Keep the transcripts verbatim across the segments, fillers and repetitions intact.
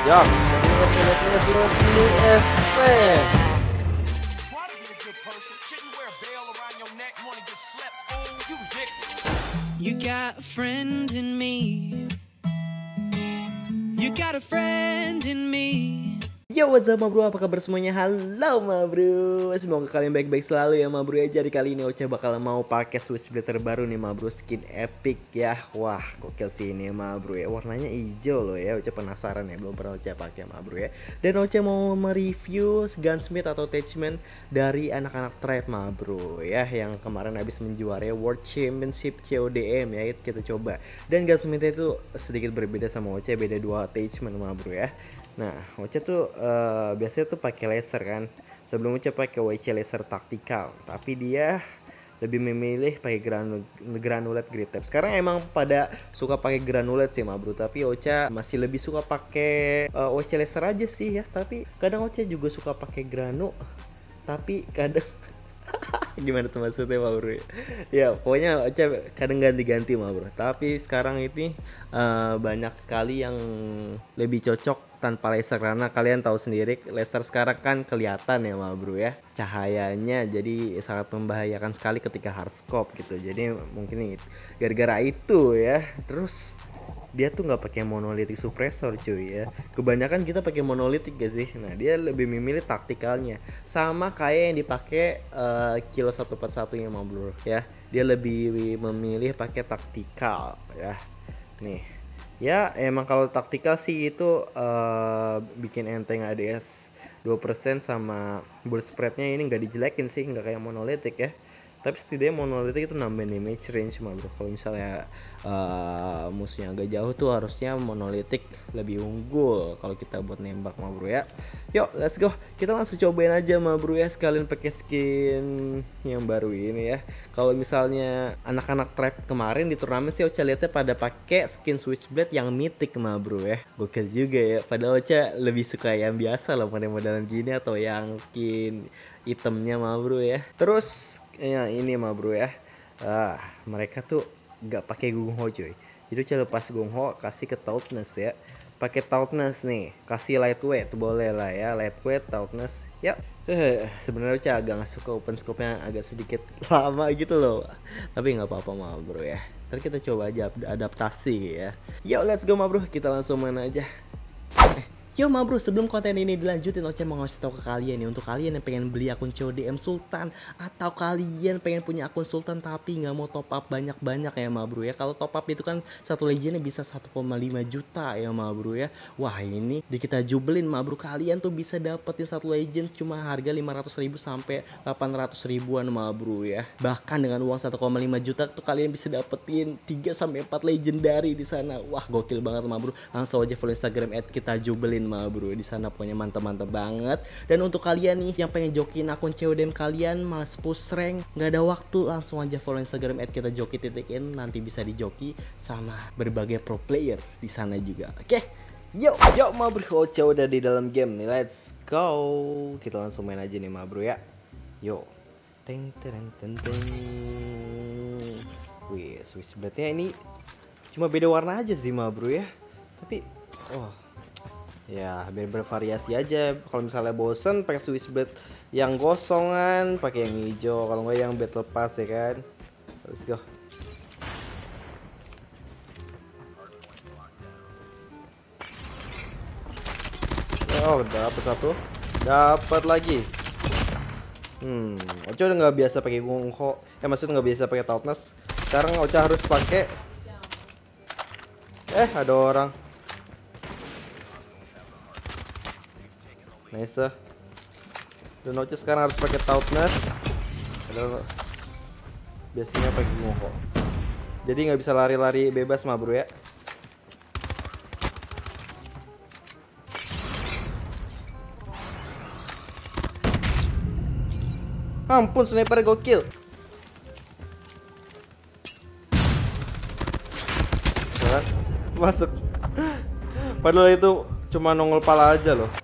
Ya, let's let's let's You got a friend in me. You got a friend in me. Yo, what's up ma bro, apa kabar semuanya? Halo ma bro, semoga kalian baik-baik selalu ya ma bro ya. Jadi kali ini Ocha bakal mau pakai Switchblade terbaru nih ma bro, skin epic ya. Wah, gokil sih ini ma bro ya, warnanya hijau loh ya. Ocha penasaran ya, belum pernah Ocha pakai ma bro ya. Dan Ocha mau mereview gunsmith atau attachment dari anak-anak trade ma bro ya, yang kemarin habis menjuarai World Championship C O D M ya. Kita coba. Dan gunsmith itu sedikit berbeda sama Ocha, beda dua attachment ma bro ya. Nah, Ocha tuh uh, biasanya tuh pakai laser kan. Sebelum Ocha pakai W C laser taktikal, tapi dia lebih memilih pakai granul granulat grip tape. Sekarang emang pada suka pakai granulat sih ma bro, tapi Ocha masih lebih suka pakai uh, W C laser aja sih ya. Tapi kadang Ocha juga suka pakai granu, tapi kadang gimana tuh maksudnya ma bro? Ya pokoknya Ocha kadang ganti-ganti ma bro. Tapi sekarang ini uh, banyak sekali yang lebih cocok tanpa laser, karena kalian tahu sendiri laser sekarang kan kelihatan ya ma bro ya, cahayanya jadi sangat membahayakan sekali ketika hard scope gitu. Jadi mungkin gara-gara itu ya. Terus dia tuh nggak pakai monolitik suppressor cuy ya. Kebanyakan kita pakai monolitik gak sih? Nah dia lebih memilih taktikalnya, sama kayak yang dipakai uh, kilo seratus empat puluh satu nya ma bro ya. Dia lebih memilih pakai taktikal ya. Nih ya, emang kalau taktikal sih itu uh, bikin enteng A D S dua persen sama burst spreadnya ini nggak dijelekin sih, nggak kayak monolitik ya. Tapi setidaknya monolitik itu nambah damage range ma bro. Kalau misalnya uh, musuhnya agak jauh tuh harusnya monolitik lebih unggul kalau kita buat nembak ma bro ya. Yuk let's go, kita langsung cobain aja ma bro ya, sekalian pakai skin yang baru ini ya. Kalau misalnya anak-anak trap kemarin di turnamen sih Ocha lihatnya pada pakai skin Switchblade yang mythic ma bro ya. Gokil juga ya, padahal Ocha lebih suka yang biasa loh, model-modelan gini atau yang skin itemnya ma bro ya. Terus ya ini ma bro ya, ah mereka tuh nggak pakai Gung Ho cuy. Jadi Ocha lepas Gung Ho kasih ke Tautness ya, pakai Tautness nih, kasih lightweight boleh lah ya, lightweight Tautness ya. Eh, sebenarnya Ocha agak nggak suka open scope nya agak sedikit lama gitu loh, tapi nggak apa-apa ma bro ya. Ntar kita coba aja adaptasi ya. Yo let's go ma bro, kita langsung main aja. Yo ma bro, sebelum konten ini dilanjutin, Ocha mau ngasih tau ke kalian nih, untuk kalian yang pengen beli akun C O D M Sultan, atau kalian pengen punya akun Sultan tapi nggak mau top up banyak-banyak ya ma bro ya. Kalau top up itu kan satu legendnya bisa satu koma lima juta ya ma bro ya. Wah ini di kita jubelin ma bro, kalian tuh bisa dapetin satu legend cuma harga lima ratus ribu sampai delapan ratus ribuan ma bro ya. Bahkan dengan uang satu koma lima juta tuh kalian bisa dapetin tiga sampai empat legendary di sana. Wah gokil banget ma bro. Langsung aja follow Instagram at kita jubelin ma bro, di sana pokoknya mantap-mantap banget. Dan untuk kalian nih yang pengen jokin akun C O D M kalian, malas push rank, nggak ada waktu, langsung aja follow Instagram at kita joki titik in, nanti bisa dijoki sama berbagai pro player di sana juga. Oke, yo yo ma bro, Ocha udah di dalam game nih, let's go. Kita langsung main aja nih ma bro ya. Yo, teng teng teng teng. Wih, Switchblade-nya ini cuma beda warna aja sih ma bro ya. Tapi oh ya biar bervariasi aja. Kalau misalnya bosen pakai Switchblade yang gosongan, pakai yang hijau. Kalau nggak yang battle pass ya kan. Let's go. Oh dapat satu, dapat lagi. Hmm, Ocha udah nggak biasa pakai Gung Ho. Ya maksudnya nggak biasa pakai Tautness. Sekarang Ocha harus pakai. Eh ada orang. Nice. Dan Ocha sekarang harus pakai Tautness. Biasanya pakai Gung Ho. Jadi nggak bisa lari-lari bebas ma bro ya. Ampun, sniper gokil. Masuk. Padahal itu cuma nongol pala aja loh.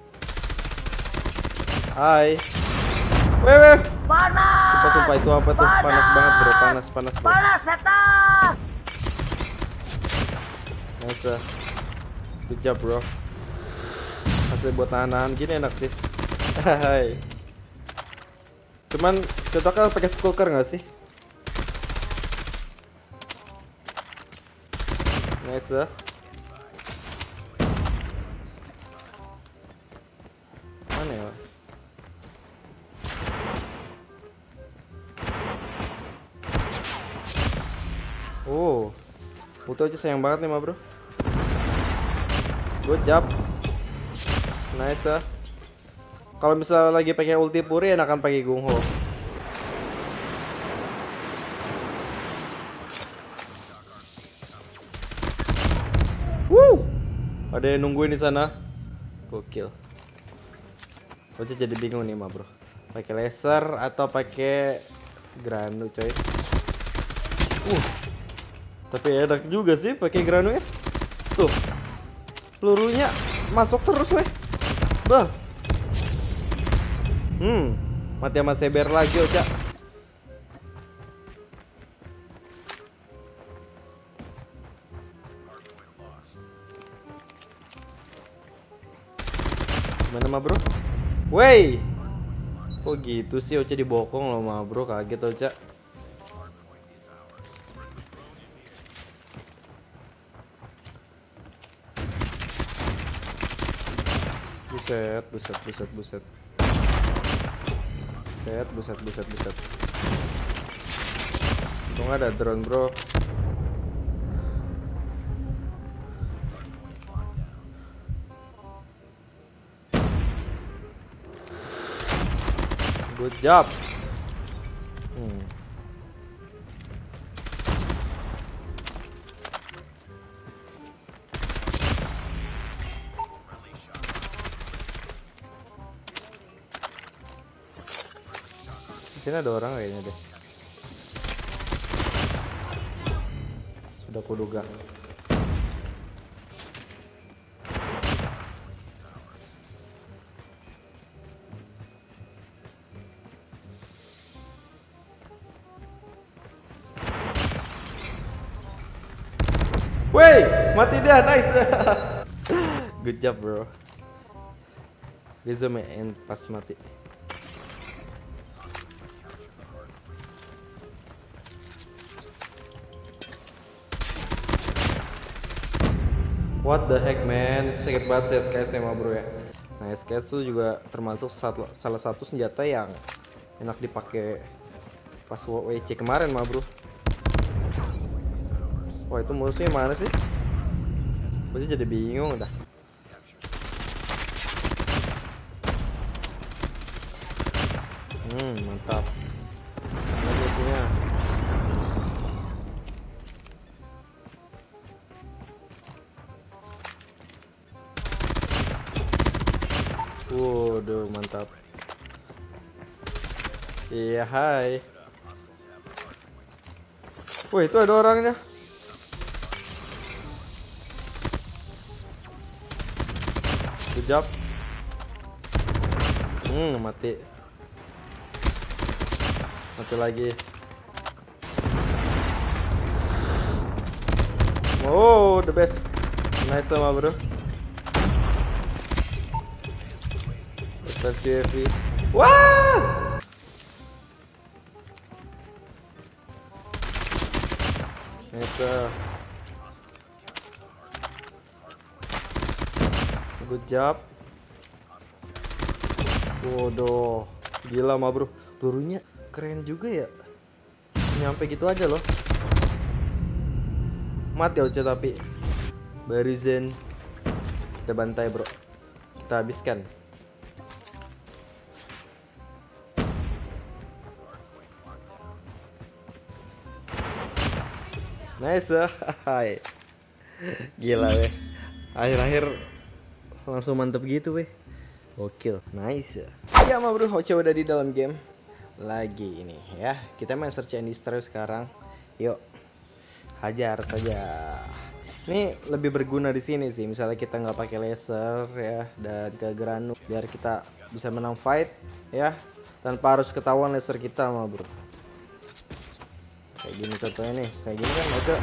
Hai. Weh, weh. Panas. Sumpah, sumpah itu apa tuh? Panas, panas banget bro, panas, panas bro. Panas setan. Nice. Good job bro. bisa buat nahan-nahan gini enak sih. Hai. Cuman cocoknya pakai skulker nggak sih? Nice ya. Mana ya? Oh, ulti aja sayang banget nih ma bro. Good job. Nice ya. Kalau misalnya lagi pakai ulti puri enakan pakai Gungho. Woo! Ada yang nungguin di sana. Gokil. Gue jadi bingung nih ma bro. Pakai laser atau pakai granu coy. Uh. Tapi enak juga sih pakai granu ya. Tuh. Pelurunya masuk terus weh. Bah. Hmm, mati sama Seber lagi Ocha. Mana ma bro? Wey, kok gitu sih Ocha dibokong loh ma bro, kaget Ocha. Buset, buset, buset, buset. Buset, buset, buset, buset. Untung ada drone bro. Good job. Hmm. Di sini ada orang kayaknya deh. Sudah kuduga. Wey, mati dia, nice. Good job bro. Bisa main pas mati. What the heck man, itu sakit banget sih S K S ya bro ya. Nah S K S itu juga termasuk satu, salah satu senjata yang enak dipakai pas W C kemarin mah bro. Wah itu musuhnya mana sih? Gue jadi bingung dah. Hmm mantap. Mana musuhnya? Waduh mantap. Iya hai. Wah itu ada orangnya. Good job. Hmm mati. Mati lagi. Oh the best. Nice sama bro. Defense U A V. Wah! Nice. Good job. Waduh, gila mah bro. Pelurunya keren juga ya. Nyampe gitu aja loh. Mati Ocha tapi. Barizen. Kita bantai bro. Kita habiskan. Nice. Hai. Gila weh. Akhir-akhir langsung mantep gitu weh. Gokil. Nice. Ya mah bro, Ocha udah di dalam game lagi ini ya. Kita main search and destroy sekarang. Yuk. Hajar saja. Ini lebih berguna di sini sih. Misalnya kita nggak pakai laser ya dan ke granu biar kita bisa menang fight ya tanpa harus ketahuan laser kita mah bro. Kayak gini contohnya nih, kayak gini kan aja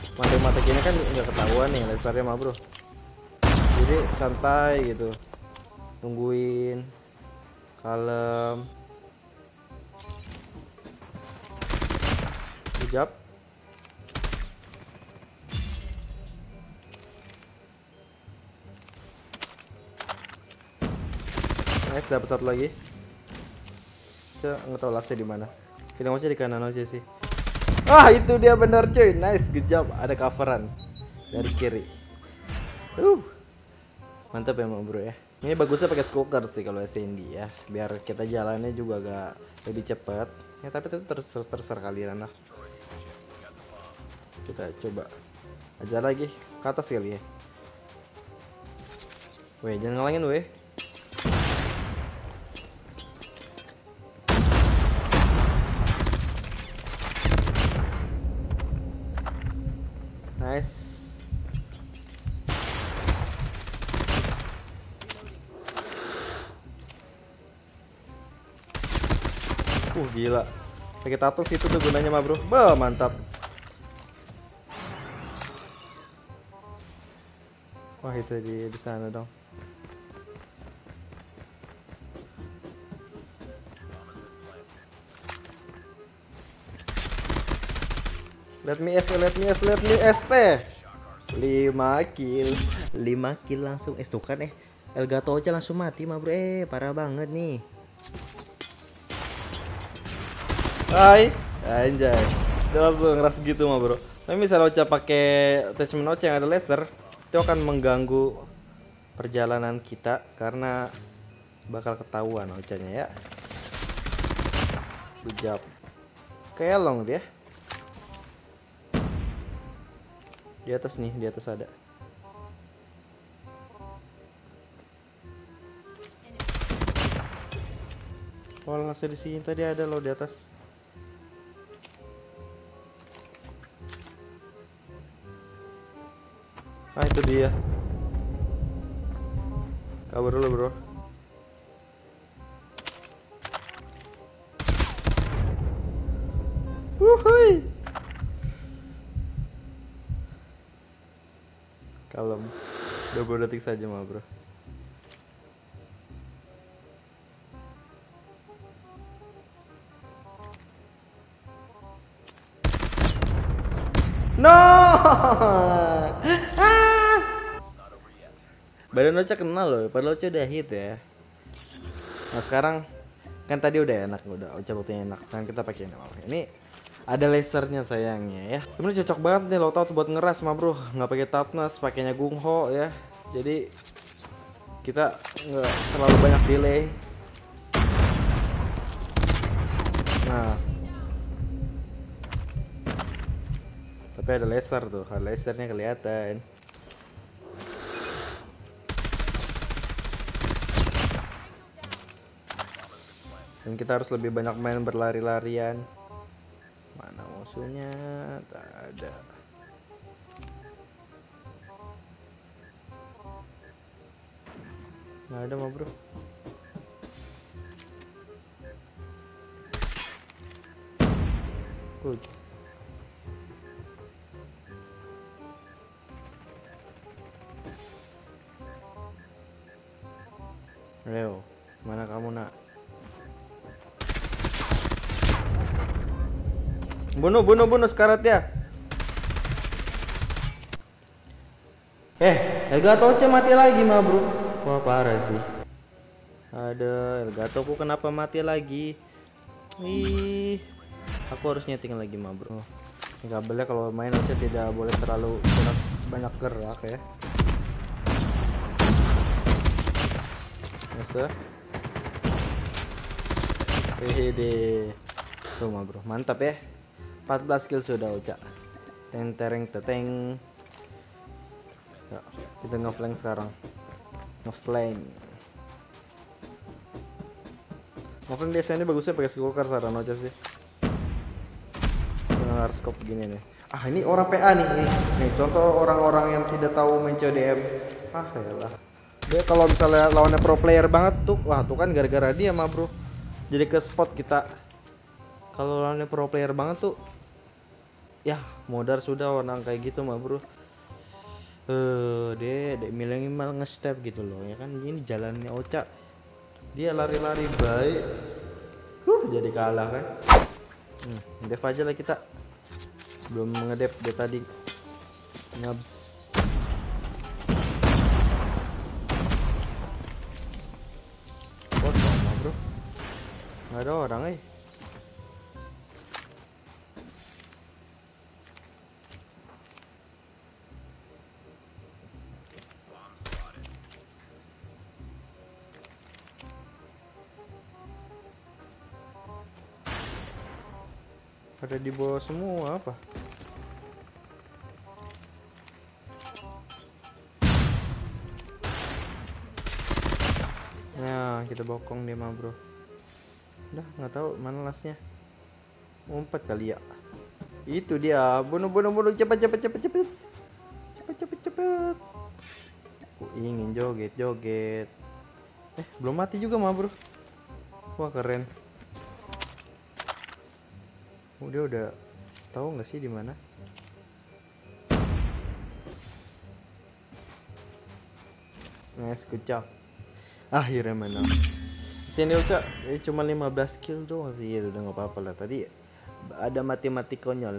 mata-mata gini kan nggak ketahuan nih lasernya mah bro. Jadi santai gitu. Tungguin. Kalem. Kejap. Nice, dapat satu lagi. Saya nggak tahu lasnya di mana. Kita mau di kanan aja sih. Ah, itu dia benar cuy. Nice, good job. Ada coveran dari kiri. Uh. Mantap emang bro ya. Ini bagusnya pakai skulker sih kalau S N D ya. Biar kita jalannya juga agak lebih cepat. Ya tapi itu terus terus terserah kalian lah. Kita coba aja lagi ke atas kali ya. Weh, jangan ngalangin weh. Nice. Uh gila. Pakai tatus itu tuh gunanya mah bro. Bah, mantap. Wah, itu di di sana dong. Let me S, let me S, let me S teh. lima kill. lima kill langsung. Eh, tuh kan eh. Elgato aja langsung mati mah bro. Eh, parah banget nih. Hai, anjay. Dia langsung ngeras gitu mah bro. Tapi misalnya Ocha pakai attachment Ocha yang ada laser, itu akan mengganggu perjalanan kita karena bakal ketahuan Ochanya ya. Good job. Kelong dia. Di atas nih, di atas ada. Oh, langsung di sini tadi ada loh di atas. Ah, itu dia. Kabur dulu, bro. Wuhui. Kalem. dua puluh detik saja mah, bro. No. Ah. Badan Ocha kenal loh, padahal Ocha udah hit ya. Nah sekarang kan tadi udah enak, udah Ocha buktinya enak. Sekarang kita pakai ini. Ini ada lasernya sayangnya ya. Sebenarnya cocok banget nih loadout buat ngeras mah bro. Nggak pakai toughness, pakainya Gungho ya. Jadi kita nggak terlalu banyak delay. Nah. Tapi ada laser tuh, ada lasernya kelihatan. Dan kita harus lebih banyak main berlari-larian. Mana musuhnya? Tak ada. Nggak ada mah bro. Good. Leo, mana kamu nak? Bunuh, bunuh, bunuh sekarat ya. Eh, Elgato Ocha mati lagi mah bro. Wah parah sih. Ada Elgato ku kenapa mati lagi? Ih, aku harus nyeting lagi mah bro. Ini kabelnya kalau main Ocha tidak boleh terlalu banyak, banyak gerak ya. Masa? Hehehe. Tuh mah bro, mantap ya. empat belas kill sudah Ocha. Teng tereng teteng. Ya, kita ngeflank sekarang. Ngeflank. Ngeflank biasanya bagusnya pakai skulker saran Ocha sih. Dengan harus scope gini nih. Ah ini orang P A nih. Nih, nih contoh orang-orang yang tidak tahu main C O D M. Ah yalah. Dia kalau misalnya lawannya pro player banget tuh, wah tuh kan gara-gara dia mah bro. Jadi ke spot kita. Kalau lawannya pro player banget tuh, ya modar sudah orang kayak gitu mah bro. Eh, deh, dek milengin malah nge-step gitu loh ya kan. Ini jalannya Ocha. Dia lari-lari baik. Huh, jadi kalah kan. Hmm, dev aja lah kita. Belum ngedep dia tadi. Ngabs. Kosong lah bro. Nggak ada orang eh. Pada di bawah semua apa? Nah, kita bokong dia mah bro. Udah nggak tahu mana lasnya. Ngumpet kali ya. Itu dia. Bunuh bunuh bunuh cepet cepet cepet cepet. Cepet cepet cepet. Aku ingin joget joget. Eh belum mati juga mah bro. Wah keren. Oh, dia udah tahu nggak sih di mana? Nice, good job. Akhirnya menang. Sini Uca, eh, cuma lima belas kill doang sih, ya udah nggak apa-apa lah. Tadi ada mati-mati konyol.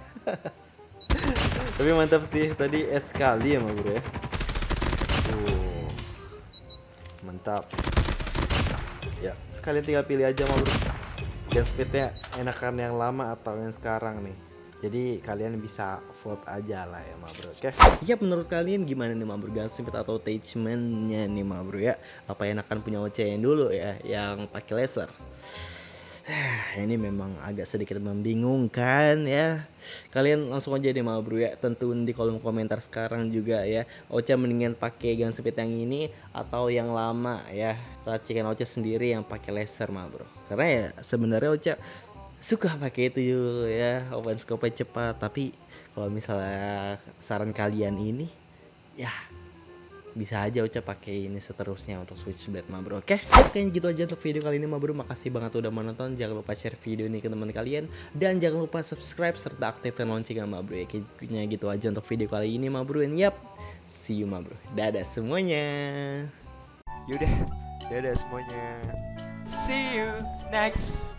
Tapi mantap sih, tadi es kali ya mah bro ya. Uh, mantap. Ya, kalian tinggal pilih aja mah bro. Game speednya enakan yang lama atau yang sekarang nih. Jadi kalian bisa vote aja lah ya ma bro. Oke. Ya menurut kalian gimana nih ma bro, gun speed atau attachmentnya nih ma bro ya? Apa enakan punya O C yang dulu ya, yang pakai laser? Ini memang agak sedikit membingungkan ya. Kalian langsung aja deh ma bro ya, tentuin di kolom komentar sekarang juga ya. Ocha mendingan pakai gun speed yang ini atau yang lama ya. Racikan Ocha sendiri yang pakai laser ma bro. Karena ya sebenarnya Ocha suka pakai itu ya, open scope cepat. Tapi kalau misalnya saran kalian ini ya bisa aja Ocha pakai ini seterusnya untuk Switchblade ma bro. Oke, kayaknya gitu aja untuk video kali ini ma bro. Makasih banget udah menonton. Jangan lupa share video ini ke teman kalian dan jangan lupa subscribe serta aktifkan loncengnya ma bro. Ya, kayaknya gitu aja untuk video kali ini ma bro. And yap, see you ma bro. Dadah semuanya. Yaudah, dadah semuanya. See you next